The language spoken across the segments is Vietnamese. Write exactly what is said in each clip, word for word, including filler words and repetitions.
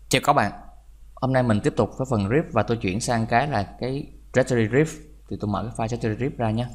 Chào các bạn, hôm nay mình tiếp tục với phần rip và tôi chuyển sang cái là cái trajectory rip. Thì tôi mở cái file trajectory rip ra nhé.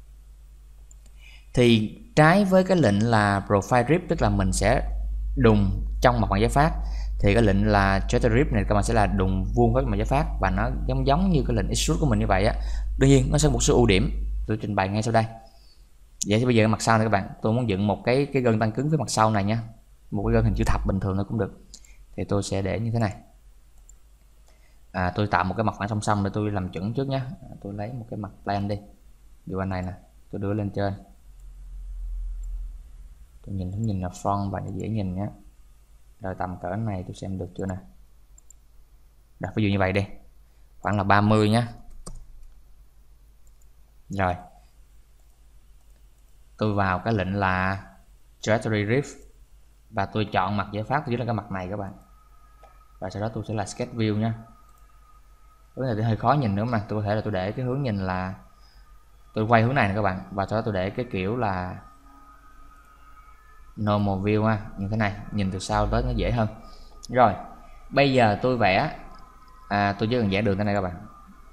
Thì trái với cái lệnh là profile rip, tức là mình sẽ đùng trong mặt bằng giá phát, thì cái lệnh là trajectory rip này các bạn sẽ là đùng vuông với mặt giá phát, và nó giống giống như cái lệnh extrude của mình như vậy á. Đương nhiên nó sẽ có một số ưu điểm tôi trình bày ngay sau đây. Vậy thì bây giờ mặt sau này các bạn, tôi muốn dựng một cái cái gân tăng cứng với mặt sau này nha, một cái gân hình chữ thập bình thường nó cũng được. Thì tôi sẽ để như thế này. À, tôi tạo một cái mặt phẳng song song để tôi làm chuẩn trước nhé. À, tôi lấy một cái mặt plan đi, điều anh này nè, tôi đưa lên trên, tôi nhìn hướng nhìn là front và dễ nhìn nhé. Rồi tầm cỡ này tôi xem được chưa nè. Đặt ví dụ như vậy đi, khoảng là ba mươi nhé. Rồi tôi vào cái lệnh là trajectory rip và tôi chọn mặt giải pháp, chính là cái mặt này các bạn, và sau đó tôi sẽ là sketch view nha. Cái này thì hơi khó nhìn nữa, mà tôi có thể là tôi để cái hướng nhìn là tôi quay hướng này nè các bạn, và sau đó tôi để cái kiểu là normal view ha, như thế này, nhìn từ sau tới nó dễ hơn. Rồi bây giờ tôi vẽ, à, tôi chỉ cần vẽ đường thế này các bạn,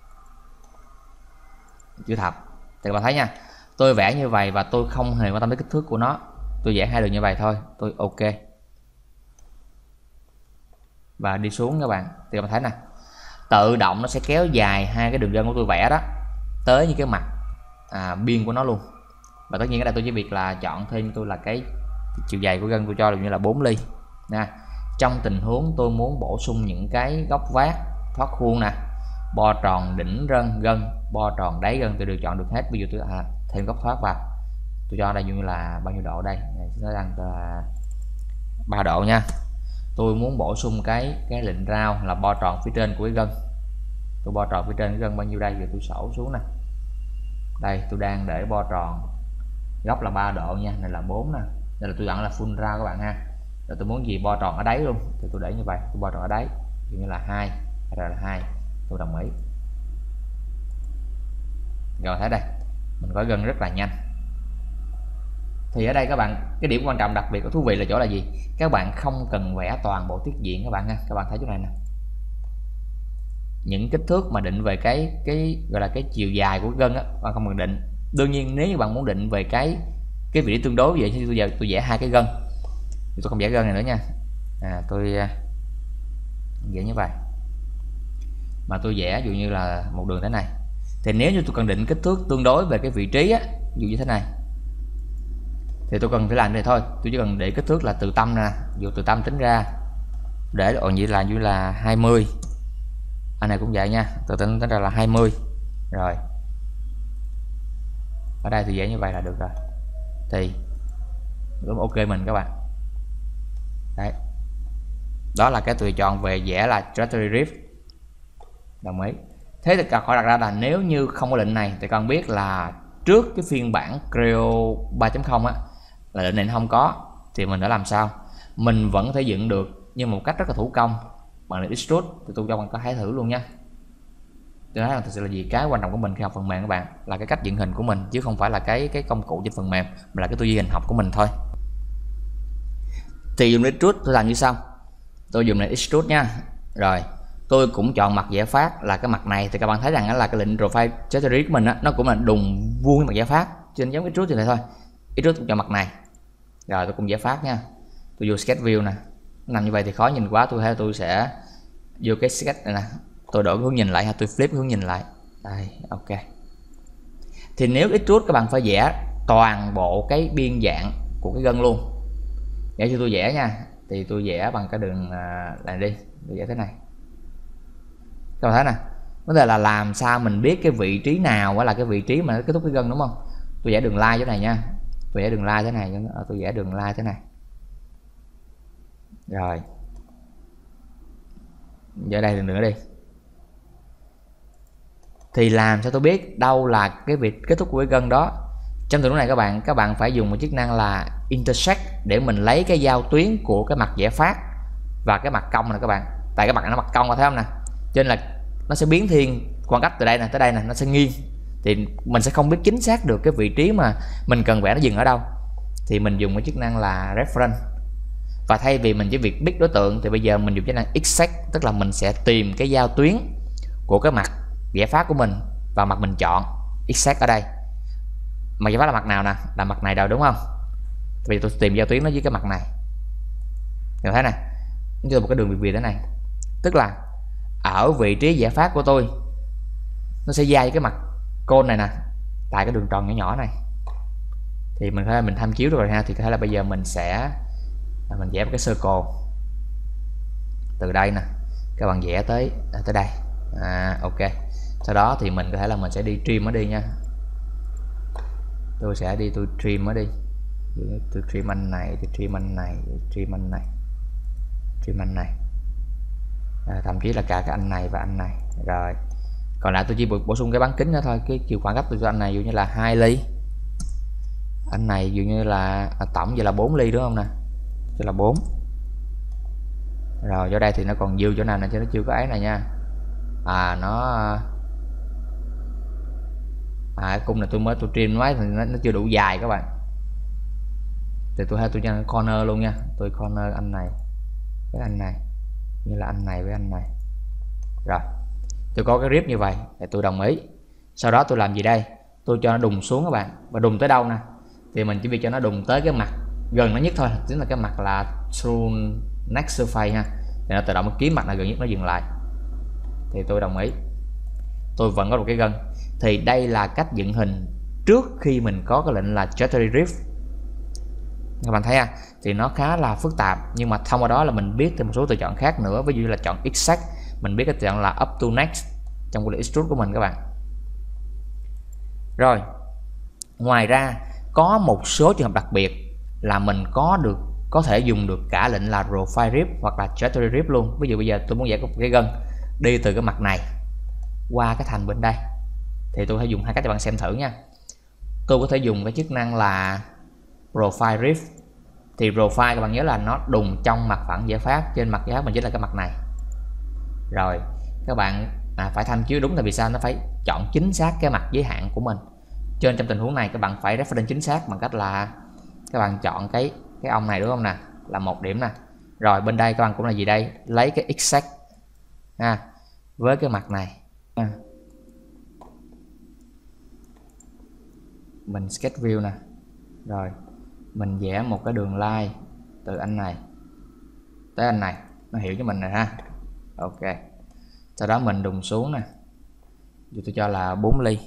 chữ thập. Thì các bạn thấy nha, tôi vẽ như vậy và tôi không hề quan tâm đến kích thước của nó, tôi vẽ hai đường như vậy thôi, tôi ok và đi xuống các bạn. Thì các bạn thấy nè, tự động nó sẽ kéo dài hai cái đường gân của tôi vẽ đó tới như cái mặt à, biên của nó luôn. Và tất nhiên cái này tôi chỉ việc là chọn thêm tôi là cái chiều dày của gân tôi cho được như là bốn ly nè. Trong tình huống tôi muốn bổ sung những cái góc vát, thoát khuôn nè, bo tròn đỉnh rân gân, bo tròn đáy gân, tôi đều chọn được hết. Ví dụ tôi à, thêm góc thoát vào, tôi cho đây như là bao nhiêu độ đây, nó đang là ba độ nha. Tôi muốn bổ sung cái cái lệnh rao là bo tròn phía trên của cái gân, tôi bo tròn phía trên cái gân bao nhiêu đây, giờ tôi sổ xuống nè. Đây tôi đang để bo tròn góc là ba độ nha, này là bốn nè, đây là tôi chọn là full rao các bạn ha. Rồi tôi muốn gì bo tròn ở đáy luôn thì tôi để như vậy, tôi bo tròn ở đáy như là hai, rồi là hai, tôi đồng ý. Rồi thấy đây, mình có gân rất là nhanh. Thì ở đây các bạn, cái điểm quan trọng đặc biệt của thú vị là chỗ là gì, các bạn không cần vẽ toàn bộ tiết diện các bạn ha. Các bạn thấy chỗ này nè, những kích thước mà định về cái cái gọi là cái chiều dài của gân á, bạn không cần định. Đương nhiên nếu như bạn muốn định về cái cái vị trí tương đối vậy thì tôi giờ tôi vẽ hai cái gân, thì tôi không vẽ gân này nữa nha. À, tôi vẽ như vậy, mà tôi vẽ dụ như là một đường thế này. Thì nếu như tôi cần định kích thước tương đối về cái vị trí á, dụ như thế này, thì tôi cần phải làm này thôi, tôi chỉ cần để kích thước là từ tâm nè, dụ từ tâm tính ra để ổn như là như là hai mươi. Anh này cũng vậy nha, từ tính tính ra là hai mươi. Rồi ở đây thì vẽ như vậy là được rồi, thì đúng ok mình các bạn. Đấy, đó là cái tùy chọn về vẽ là trajectory rip. Đồng ý. Thế thì câu hỏi đặt ra là nếu như không có lệnh này thì con biết là trước cái phiên bản Creo ba chấm không á là lệnh này không có, thì mình đã làm sao? Mình vẫn thể dựng được nhưng một cách rất là thủ công bằng lệnh extrude. Thì tôi cho bạn có hãy thử luôn nha. Tôi nói là thực sự là gì, cái quan trọng của mình khi học phần mềm các bạn là cái cách dựng hình của mình, chứ không phải là cái cái công cụ trên phần mềm, mà là cái tư duy hình học của mình thôi. Thì dùng extrude tôi làm như sau, tôi dùng lệnh extrude nha. Rồi tôi cũng chọn mặt giải phát là cái mặt này, thì các bạn thấy rằng là cái lệnh profile trajectory của mình á, nó cũng là đùng vuông mặt giải phát, trên giống extrude như này thôi. Extrude tôi chọn mặt này, rồi tôi cũng giải phát nha. Tôi vô sketch view nè, nó nằm như vậy thì khó nhìn quá, tôi thấy tôi sẽ vô cái sketch này nè, tôi đổi hướng nhìn lại ha, tôi flip hướng nhìn lại đây, ok. Thì nếu extrude các bạn phải vẽ toàn bộ cái biên dạng của cái gân luôn. Để cho tôi vẽ nha, thì tôi vẽ bằng cái đường này đi, tôi vẽ thế này. Các bạn thấy nè, vấn đề là làm sao mình biết cái vị trí nào mới là cái vị trí mà nó kết thúc cái gân, đúng không? Tôi vẽ đường line thế này nha, tôi vẽ đường line thế này, tôi vẽ đường line thế này. Rồi giờ đây đường nữa đi, thì làm sao tôi biết đâu là cái việc kết thúc của cái gân đó? Trong tình huống này các bạn, các bạn phải dùng một chức năng là intersect để mình lấy cái giao tuyến của cái mặt vẽ phát và cái mặt cong này các bạn. Tại cái mặt này nó mặt cong, thấy không nè, cho nên là nó sẽ biến thiên khoảng cách từ đây nè tới đây nè, nó sẽ nghiêng, thì mình sẽ không biết chính xác được cái vị trí mà mình cần vẽ nó dừng ở đâu. Thì mình dùng cái chức năng là reference. Và thay vì mình chỉ việc biết đối tượng thì bây giờ mình dùng chức năng extract, tức là mình sẽ tìm cái giao tuyến của cái mặt giải pháp của mình và mặt mình chọn. Extract ở đây mặt giải pháp là mặt nào nè, là mặt này rồi đúng không? Bây giờ tôi tìm giao tuyến nó với cái mặt này, được thấy nè, nó một cái đường việt việt thế này, tức là ở vị trí giải pháp của tôi nó sẽ dai cái mặt côn này nè, tại cái đường tròn nhỏ nhỏ này. Thì mình phải mình tham chiếu rồi ha, thì có thể là bây giờ mình sẽ mình vẽ một cái circle từ đây nè, các bạn vẽ tới tới đây, à, ok. Sau đó thì mình có thể là mình sẽ đi trim nó đi nha, tôi sẽ đi tôi trim nó đi, tôi trim anh này, tôi trim anh này, tôi trim anh này, trim anh này, à, thậm chí là cả cái anh này và anh này. Rồi còn lại tôi chỉ bổ sung cái bán kính nữa thôi, cái chiều khoảng cách tôi cho anh này dụ như là hai ly, anh này dụ như là à, tổng vậy là bốn ly đúng không nè, cho là bốn. Rồi ở đây thì nó còn dư chỗ nào nè, cho nó chưa có ấy này nha, à nó à cái cung này tôi mới tôi trim máy thì nó, nó chưa đủ dài các bạn, thì tôi hay tôi cho corner luôn nha, tôi corner anh này với anh này như là anh này với anh này. Rồi tôi có cái grip như vậy thì tôi đồng ý. Sau đó tôi làm gì đây, tôi cho nó đùng xuống các bạn, và đùng tới đâu nè, thì mình chỉ việc cho nó đùng tới cái mặt gần nó nhất thôi, chính là cái mặt là true next surface ha, thì nó tự động kiếm mặt nào gần nhất nó dừng lại, thì tôi đồng ý. Tôi vẫn có một cái gân, thì đây là cách dựng hình trước khi mình có cái lệnh là trajectory riff. Các bạn thấy ha, thì nó khá là phức tạp, nhưng mà thông qua đó là mình biết thêm một số lựa chọn khác nữa, ví dụ như là chọn exact, mình biết cái chọn là up to next trong cái extrude của mình các bạn. Rồi ngoài ra có một số trường hợp đặc biệt là mình có được có thể dùng được cả lệnh là profile rip hoặc là trajectory rip luôn. Ví dụ bây giờ tôi muốn vẽ một cái gân đi từ cái mặt này qua cái thành bên đây, thì tôi hãy dùng hai cách cho bạn xem thử nha. Tôi có thể dùng cái chức năng là profile rip, thì profile các bạn nhớ là nó đùng trong mặt phẳng giải pháp, trên mặt giải pháp mình chính là cái mặt này. Rồi các bạn à, phải tham chiếu đúng, là vì sao nó phải chọn chính xác cái mặt giới hạn của mình. Trên trong tình huống này các bạn phải reference chính xác bằng cách là các bạn chọn cái cái ông này đúng không nè, là một điểm nè. Rồi bên đây các bạn cũng là gì đây, lấy cái exact ha, với cái mặt này ha. Mình sketch view nè, rồi mình vẽ một cái đường line từ anh này tới anh này, nó hiểu cho mình rồi ha. Ok, sau đó mình đùng xuống nè, dù tôi cho là bốn ly.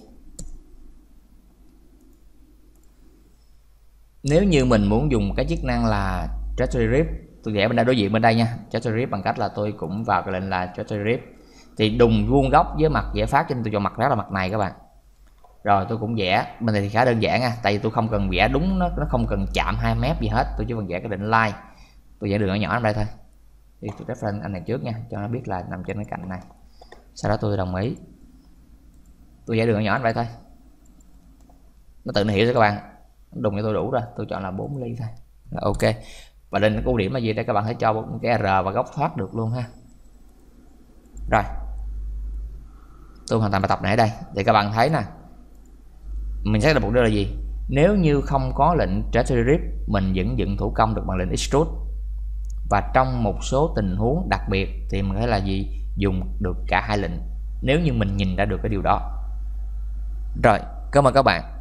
Nếu như mình muốn dùng cái chức năng là trajectory rip, tôi vẽ bên đây đối diện bên đây nha, trajectory rip bằng cách là tôi cũng vào cái lệnh là trajectory rip, thì đùng vuông góc với mặt giải pháp, cho nên tôi chọn mặt đó là mặt này các bạn. Rồi tôi cũng vẽ bên này thì khá đơn giản nha, tại vì tôi không cần vẽ đúng, nó nó không cần chạm hai mép gì hết, tôi chỉ cần vẽ cái định line, tôi vẽ đường nhỏ nhỏ ở đây thôi. Thì tôi reference anh này trước nha, cho nó biết là nằm trên cái cạnh này. Sau đó tôi đồng ý, tôi vẽ đường nhỏ nhỏ ở đây thôi, nó tự nó hiểu cho các bạn. Đùng cho tôi đủ rồi, tôi chọn là bốn ly thôi là ok. Và lên cái ưu điểm là gì đây, các bạn hãy cho cái R và góc thoát được luôn ha. Rồi tôi hoàn thành bài tập này ở đây để các bạn thấy nè, mình xác định mục tiêu là gì. Nếu như không có lệnh trajectory rip, mình vẫn dựng thủ công được bằng lệnh extrude, và trong một số tình huống đặc biệt thì mình thấy là gì, dùng được cả hai lệnh, nếu như mình nhìn ra được cái điều đó. Rồi cảm ơn các bạn.